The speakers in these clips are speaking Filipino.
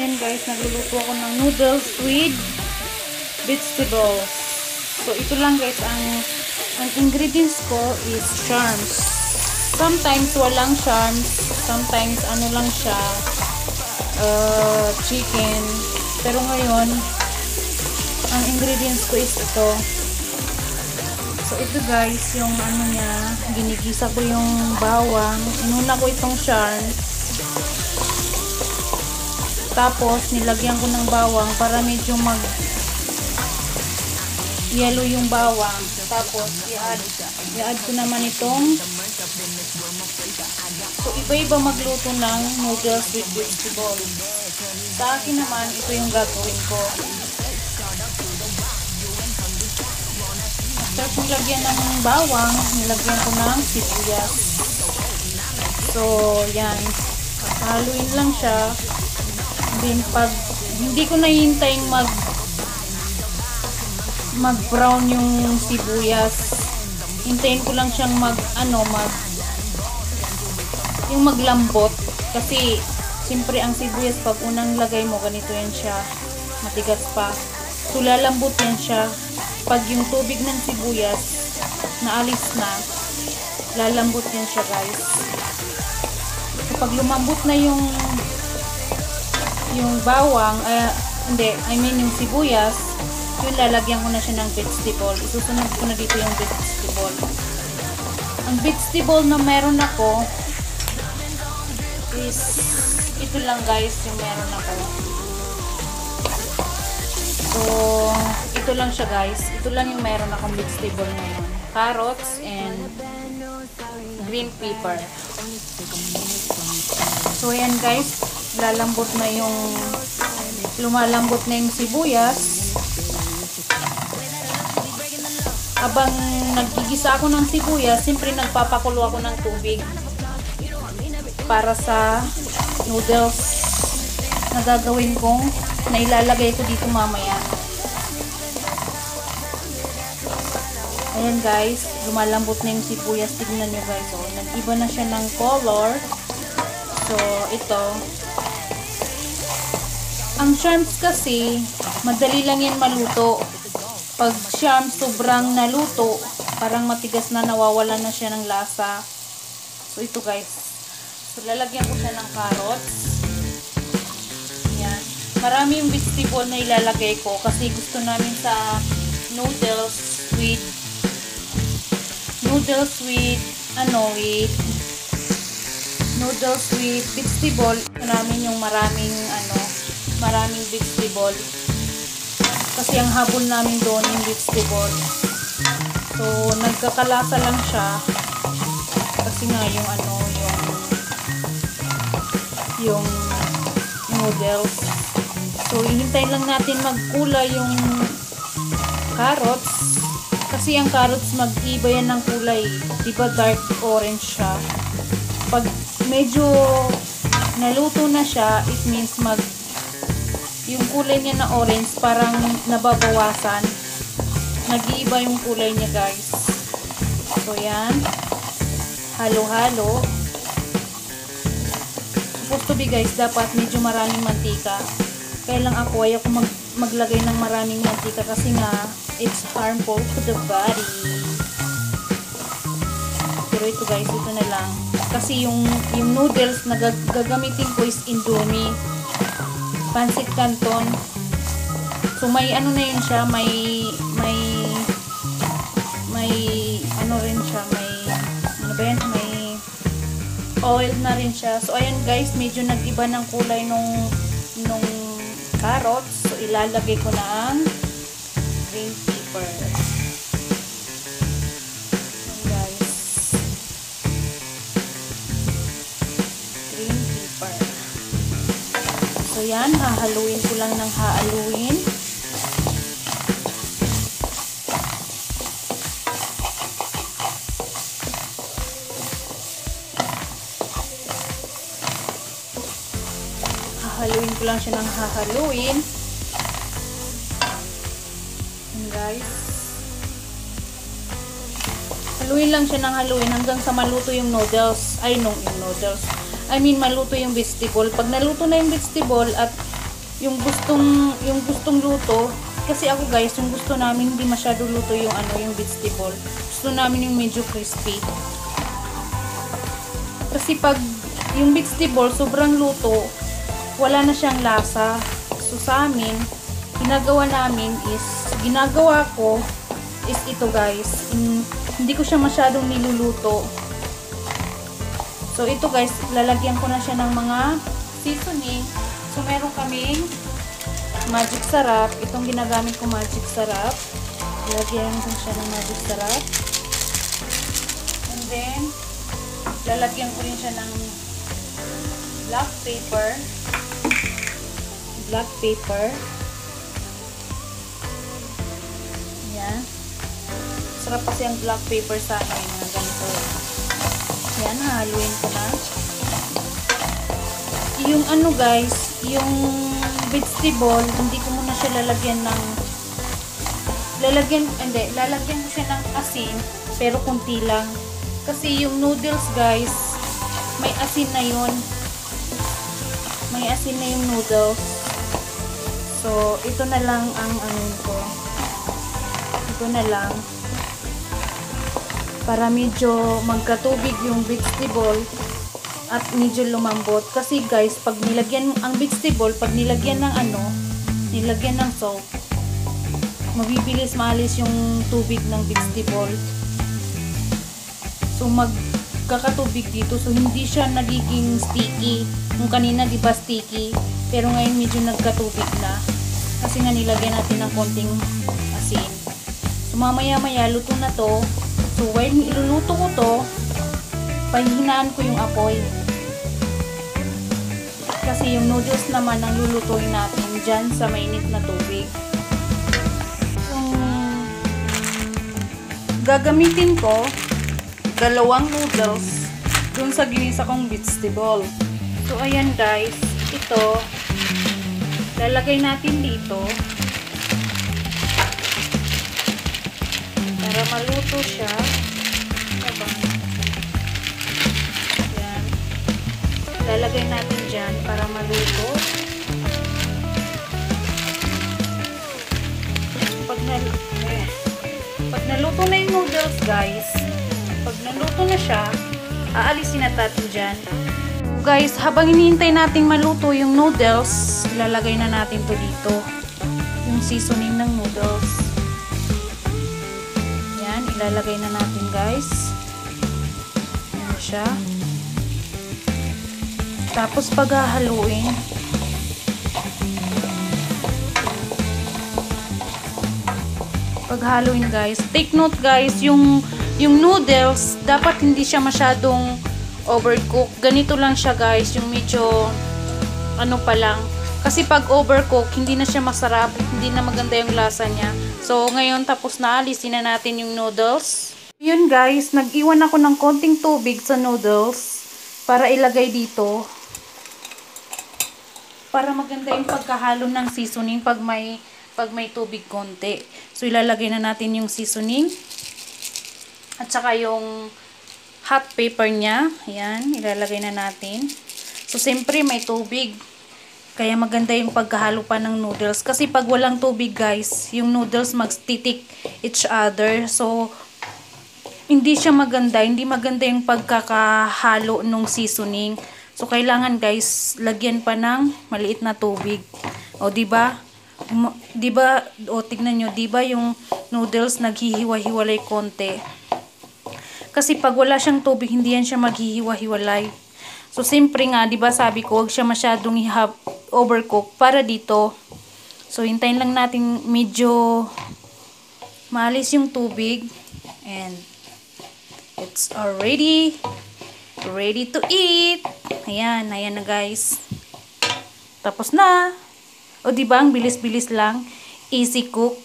Ayan guys, nagluluto ako ng noodles with vegetables. So ito lang guys, ang ingredients ko is charms. Sometimes walang charms, sometimes ano lang siya, chicken. Pero ngayon, ang ingredients ko is ito. So ito guys, yung ano niya, ginigisa ko yung bawang, inuna ko itong charms. Tapos, nilagyan ko ng bawang para medyo yellow yung bawang. Tapos, i-add ko naman itong. So, iba-iba magluto ng noodles with vegetable. Sa akin naman, ito yung gagawin ko. After kong lagyan ng bawang, nilagyan ko ng sibuyas. So, yan. Haluin lang siya. Then pag hindi ko nahintayin mag-brown yung sibuyas, hintayin ko lang siyang yung maglambot, kasi siyempre ang sibuyas pag unang lagay mo ganito yan siya, matigas pa. So lalambot yan siya. Pag yung tubig ng sibuyas naalis na, lalambot yan siya guys. So pag lumambot na yung bawang, yung sibuyas, yung lalagyan ko na siya ng vegetable. Isusunod ko na dito yung vegetable. Ang vegetable na meron ako is ito lang guys, yung meron ako. So, ito lang siya guys. Ito lang yung meron akong vegetable ngayon. Carrots and green pepper. So, ayan guys, lumalambot na yung sibuyas. Habang nagigisa ako ng sibuyas, siyempre nagpapakulo ako ng tubig para sa noodles na gagawin kong na ilalagay ko dito mamaya. Ayan guys, lumalambot na yung sibuyas. Tignan nyo guys, oh, nag-iba na siya ng color. So, ito. Ang charms kasi, madali lang yan maluto. Pag charms sobrang naluto, parang matigas na, nawawala na siya ng lasa. So, ito guys. So, lalagyan ko siya ng carrots. Yan. Marami yung vegetable na ilalagay ko kasi gusto namin sa noodles with vegetable. Namin yung maraming vegetable. Kasi ang habol namin doon yung vegetable. So, nagkakalasa lang siya. Kasi nga yung noodles. So, ihintayin lang natin magkulay yung carrots. Kasi ang carrots mag-iba yan ng kulay. Diba dark orange siya? Pag medyo naluto na siya, it means yung kulay niya na orange parang nababawasan. Nag-iiba yung kulay niya guys. So yan. Halo-halo. Supposed to be guys, dapat medyo maraming mantika. Kaya lang ako, ayoko maglagay ng maraming mantika kasi nga it's harmful to the body. Pero ito guys, ito na lang. Kasi yung noodles na gagamitin ko is Indomie. Pancit Canton. So may ano na yun siya, may ano rin siya, may oil na rin siya. So ayan guys, medyo nag-iba ng kulay nung carrots. So ilalagay ko na ang green pepper. Ayan guys. Green pepper. So yan, hahaluin ko lang ng hahaluin. Hahaluin ko lang siya ng hahaluin. Ayan guys. Haluin lang siya ng haluin hanggang sa maluto yung noodles. Ay, yung noodles. I mean, maluto yung vegetable. Pag naluto na yung vegetable at yung gustong luto. Kasi ako guys, yung gusto namin hindi masyado luto yung yung vegetable. Gusto namin yung medyo crispy. Kasi pag yung vegetable sobrang luto, wala na siyang lasa. So sa amin, ginagawa ko is ito guys. Hindi ko siya masyadong niluluto. So ito guys, lalagyan ko na siya ng mga seasoning. So meron kaming magic sarap. Itong ginagamit ko magic sarap. Lalagyan ko siya ng magic sarap. And then lalagyan ko rin siya ng black pepper. Black pepper. Yan. Sarap kasi ang black pepper sa akin na ganito. Yan, haluin ko na. Yung guys, yung vegetable, hindi ko muna siya lalagyan ko siya ng asin, pero kunti lang. Kasi yung noodles guys, may asin na yun. May asin na yung noodles. So, ito na lang ang ko. Ito na lang. Para medyo magkatubig yung vegetable at medyo lumambot. Kasi guys, pag nilagyan ang vegetable, pag nilagyan ng nilagyan ng salt, mabibilis maalis yung tubig ng vegetable. So magkakatubig dito. So hindi siya nagiging sticky. Nung kanina di ba sticky, pero ngayon medyo nagkatubig na. Kasi nga nilagyan natin ng konting asin. So mamaya-maya luto na to. So while iluluto ko to, pahihinaan ko yung apoy. Kasi yung noodles naman ang lulutuin natin dyan sa mainit na tubig. Gagamitin ko 2 noodles dun sa ginisa kong vegetable. So ayan guys, ito lalagay natin dito para maluto siya. Yan. Lalagay natin dyan para maluto. Pag naluto na yung noodles guys, pag naluto na siya, aalisin natin dyan. Guys, habang hinihintay natin maluto yung noodles, ilalagay na natin to dito. Yung seasoning ng noodles. Yan, ilalagay na natin guys. Yan siya. Tapos paghahaluin, guys, take note guys, yung noodles dapat hindi siya masyadong overcook. Ganito lang siya guys, yung medyo pa lang. Kasi pag overcook, hindi na siya masarap, hindi na maganda yung lasa niya. So ngayon tapos na, alisin na natin yung noodles. Yun guys, nag-iwan ako ng konting tubig sa noodles para ilagay dito. Para maganda yung pagkahalo ng seasoning pag may tubig konti. So ilalagay na natin yung seasoning at saka yung hot pepper niya. Ayan, ilalagay na natin. So siyempre may tubig. Kaya maganda yung pagkahalo pa ng noodles. Kasi pag walang tubig guys, yung noodles magstitik each other. So hindi siya maganda. Hindi maganda yung pagkakahalo ng seasoning. So kailangan guys, lagyan pa ng maliit na tubig. O diba? Tignan nyo, diba yung noodles naghihiwa-hiwalay konti. Kasi pag wala siyang tubig, hindi yan siya maghihiwa-hiwalay. So siyempre nga, diba sabi ko, huwag siya masyadong overcook para dito. So hintayin lang natin medyo maalis yung tubig. And it's already ready to eat. Ayan na guys. Tapos na. O diba, ang bilis-bilis lang. Easy cook.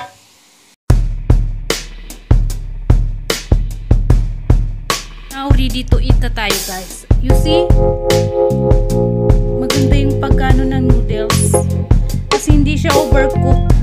Now, ready to eat na tayo guys. You see? Maganda yung pagkano ng noodles. Kasi hindi siya overcooked.